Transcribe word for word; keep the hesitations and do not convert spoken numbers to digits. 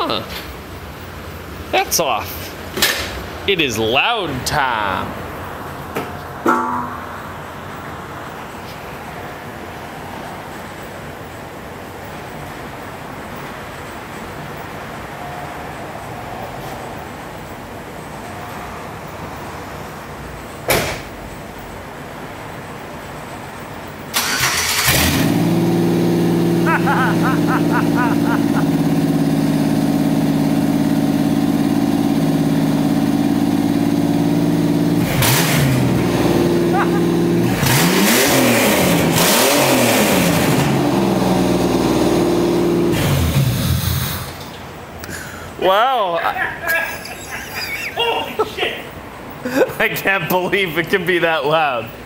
Huh. That's off. It is loud time. Wow. Holy shit! I can't believe it can be that loud.